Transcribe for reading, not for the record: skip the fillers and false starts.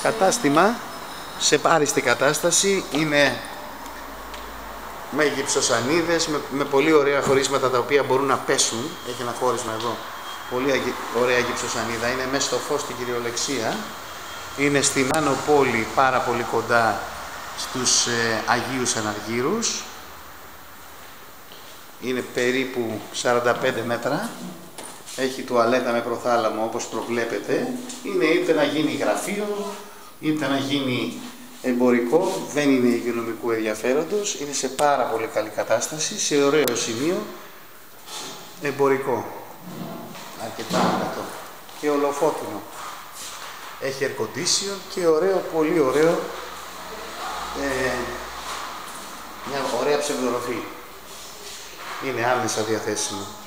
Κατάστημα σε άριστη κατάσταση, είναι με γυψοσανίδες, με πολύ ωραία χωρίσματα τα οποία μπορούν να πέσουν. Έχει ένα χώρισμα εδώ, πολύ ωραία γυψοσανίδα, είναι μέσα στο φως στην κυριολεξία. Είναι στην Άνω Πόλη, πάρα πολύ κοντά στους Αγίους Αναργύρους. Είναι περίπου 45 μέτρα. Έχει τουαλέτα με προθάλαμο όπως προβλέπετε. Είναι είτε να γίνει γραφείο, είτε να γίνει εμπορικό. Δεν είναι υγειονομικού ενδιαφέροντος. Είναι σε πάρα πολύ καλή κατάσταση, σε ωραίο σημείο. Εμπορικό. Αρκετά άνετο. Και ολοφώτινο. Έχει air condition και ωραίο, πολύ ωραίο. Μια ωραία ψευδοροφή. Είναι άμεσα διαθέσιμο.